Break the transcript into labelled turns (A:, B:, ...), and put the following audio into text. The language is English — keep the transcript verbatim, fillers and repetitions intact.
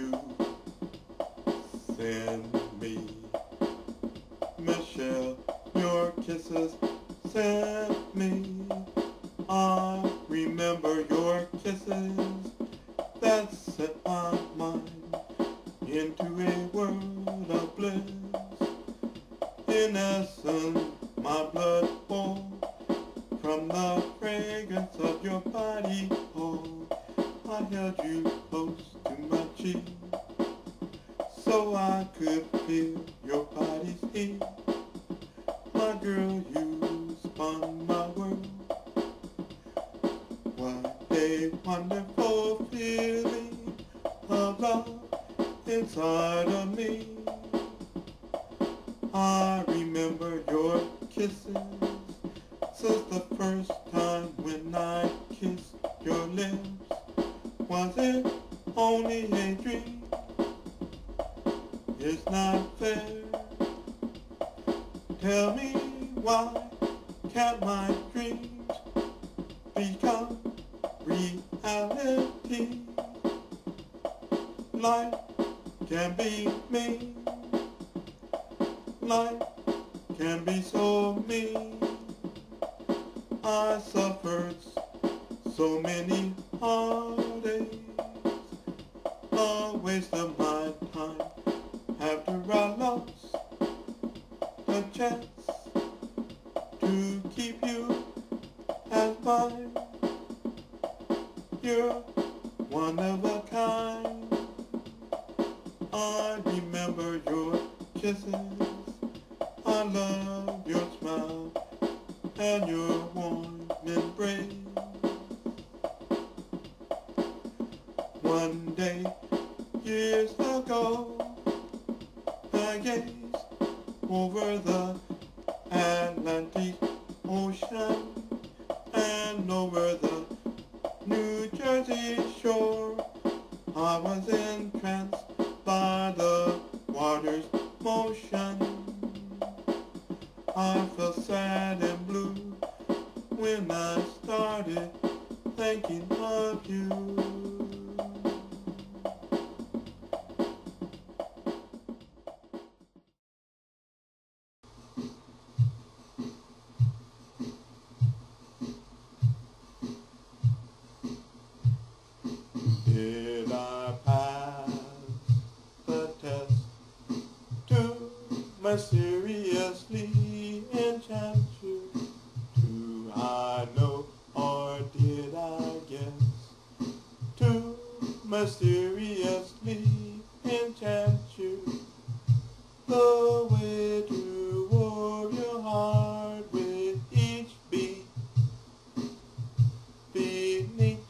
A: you send me, Michelle, your kisses send me. I remember your kisses that set my mind into a world of bliss. In essence, my blood boiled from the fragrance of your body. Oh, I held you close to my cheek so I could feel your body's heat. My girl, you spun my world. What a wonderful feeling of love inside of me. I remember your kisses since the first time when I kissed your lips. Was it only a dream? It's not fair. Tell me, why can't my dreams become reality? Life can be mean. Life can be so mean. I suffered so many heartaches, a waste of my time after I lost the chance to keep you as mine. You're one of a kind. I remember your kisses. I love your smile and your warm embrace. One day, years ago, I gazed over the Atlantic Ocean and over the New Jersey shore. I was entranced by the water's motion. I felt sad and blue when I started thinking of you. Did I pass the test to mysteriously enchant you? Do I know, or did I guess? To mysteriously enchant you, the way to warm your heart with each beat beneath